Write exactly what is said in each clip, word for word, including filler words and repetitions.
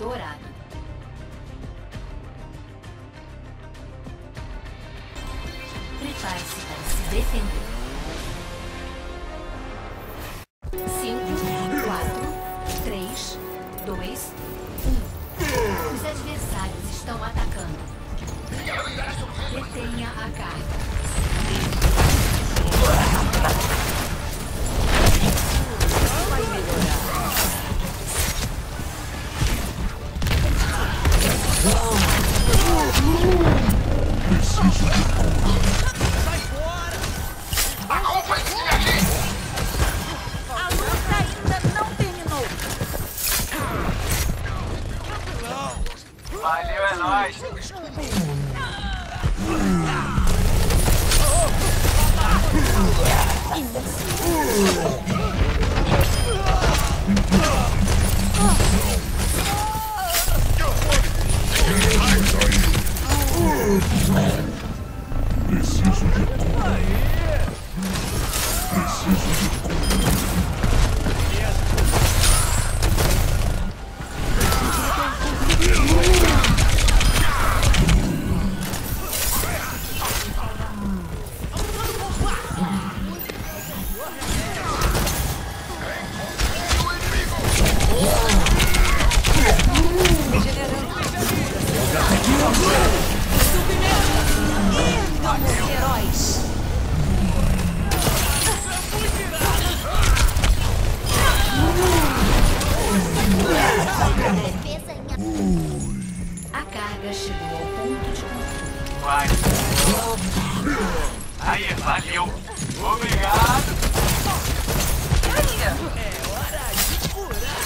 dourado. Prepare-se para se defender. Cinco, quatro, três, dois, um. Os adversários estão atacando. Detenha a carga. Vai melhorar. Preciso de cura. Sai fora! Acompanhe-me aqui! A luta ainda não terminou. Valeu, é nóis! Preciso de cura. Preciso de cura. Heróis. A carga chegou ao ponto de controle. Vai! Aí, valeu! Obrigado! É hora de curar!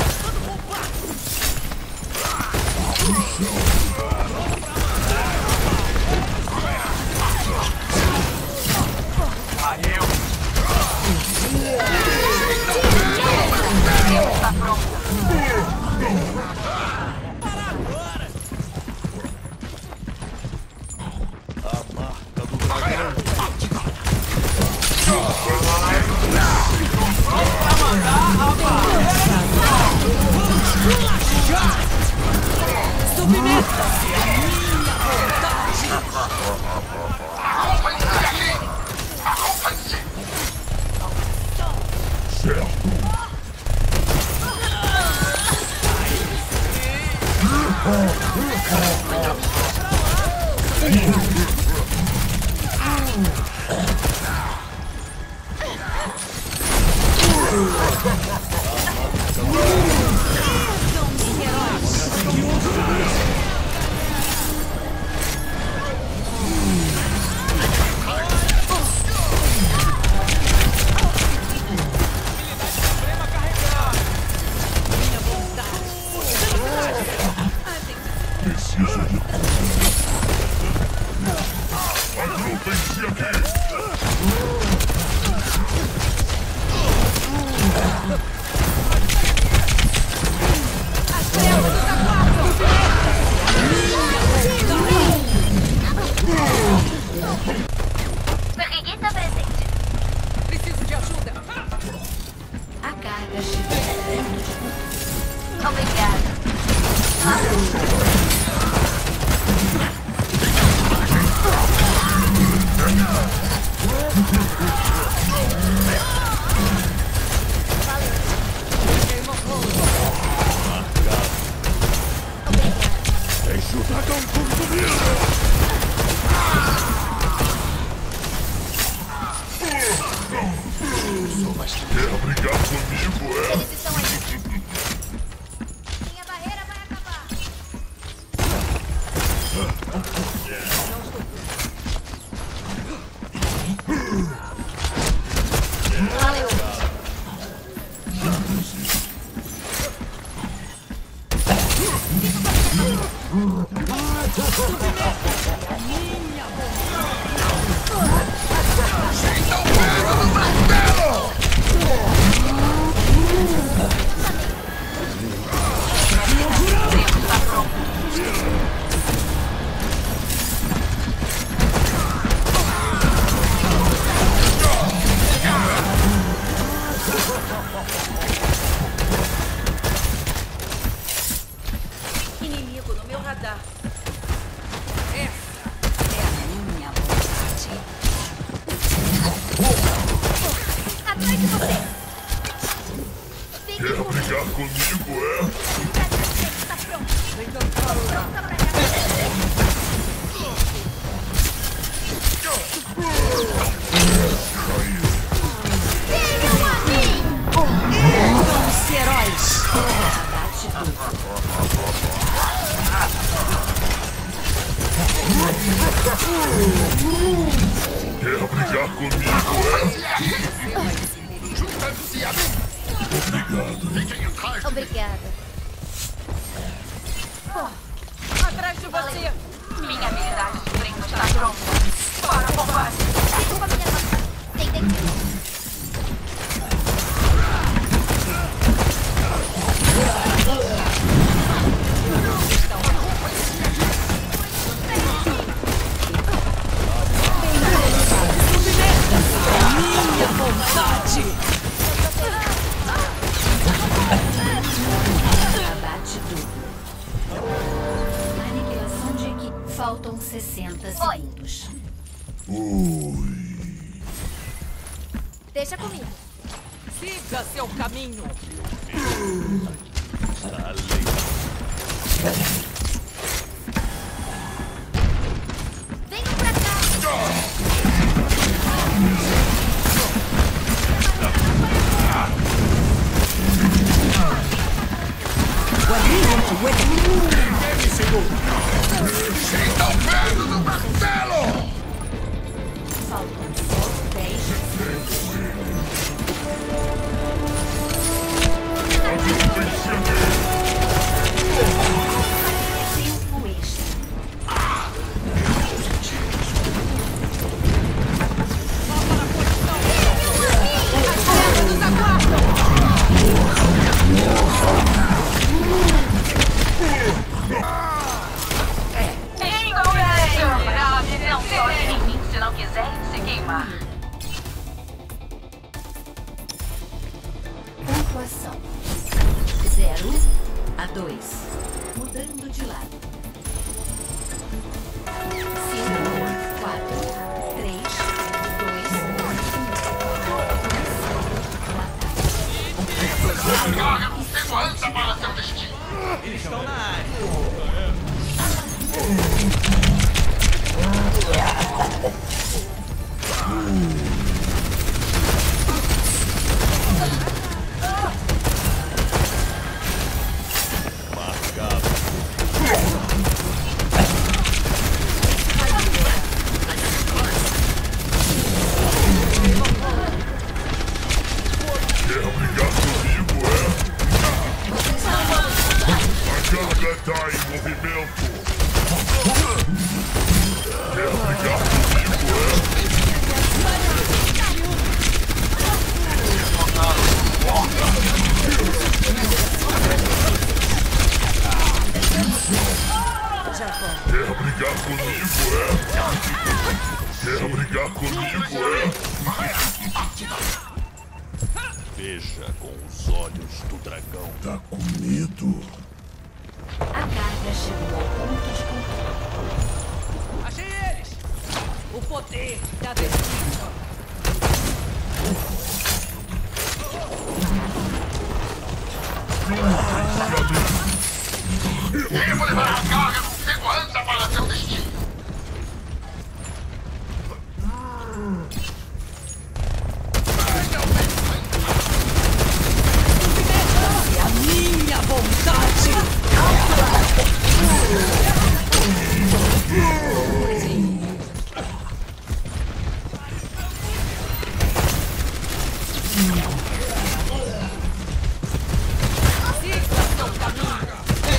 Valeu! Está pronto. Para agora! A marca do dragão! Submeta-se à minha Acompanhe-me aqui! Acompanhe-se! Certo. Preciso de cura. Agrupem-se aqui! Barrigueta presente. Preciso de ajuda! A carga chegou ao ponto de controle. Obrigada. Deixe o dragão consumir! Quer brigar comigo, é? Eles estão aí. Minha barreira vai acabar. Valeu. Então pega no martelo! atrás de você. Vem Quer comigo. brigar comigo, é? Tá pronto. Pronta pra cá. Venham a mim! Vamos ser heróis. Abate tudo. Quer brigar comigo, é? Obrigada. Atrás de você! Minha habilidade de treino está pronta. Para o combate. Fico com a minha mão. Tem dentro. Minha vontade. Abate tudo. Aniquilação de equipe. Faltam sessenta segundos. Oi. Deixa comigo. Siga seu caminho! Venham pra cá. Faltam só dez segundos. Tempo extra. Não toque em mim se não quiser se queimar. Pontuação zero a dois. Mudando de lado. cinco, quatro, três, dois, Eles estão na área! Quer brigar comigo, é? A carga tá em movimento. Quer brigar comigo, é? Quer brigar comigo, é? Quer brigar comigo, é? Veja com os olhos do dragão. Tá com medo? A carga chegou ao ponto de controle. Achei eles! O poder da vestígio! Devo levar a carga com segurança para seu destino. É a minha vontade! Siga seu caminho!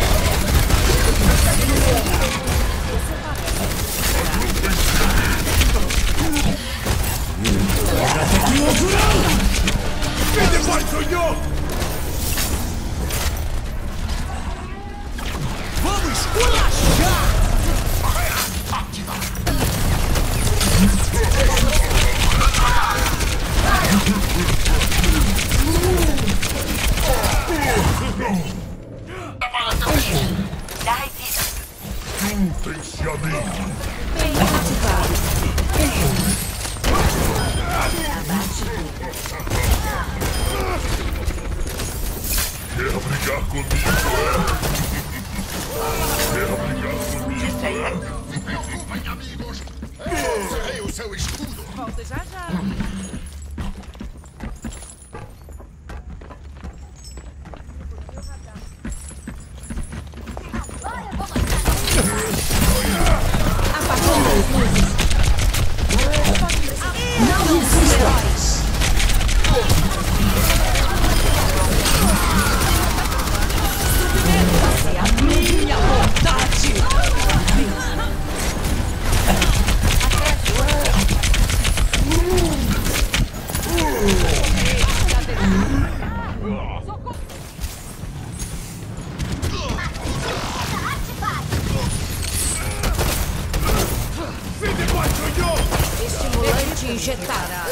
Vamos esculachar! Dai vida. Juntem-se a mim. Abate tudo. brincar comigo, é? Quer brincar comigo? Me preocupem, amigos. Eu serei o seu escudo. Volta já já. Estimulante injetado.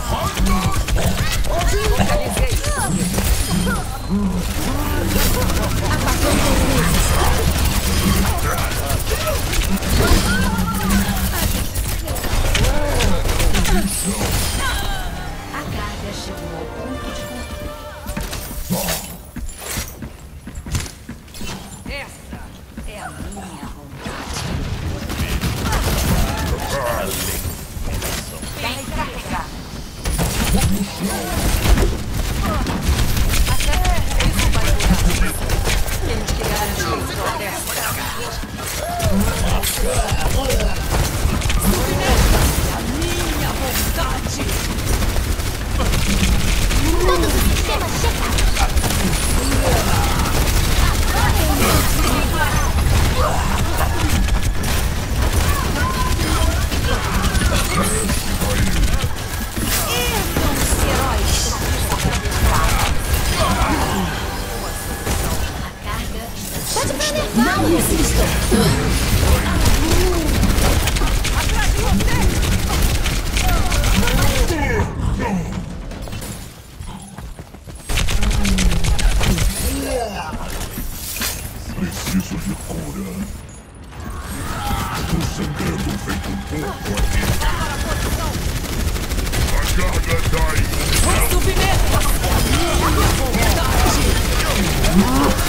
A carga chegou ao ponto de controle. Essa é a minha vontade. Bem carregado. Temos que garantir o progresso. A minha vontade. Todos os sistemas checados. Erram-se, heróis. A carga está Pode planejar. Não resistam. Atrás de você. Preciso de cura. Estou sangrando feito um porco aqui. A carga está aí. Submeta. A minha vontade.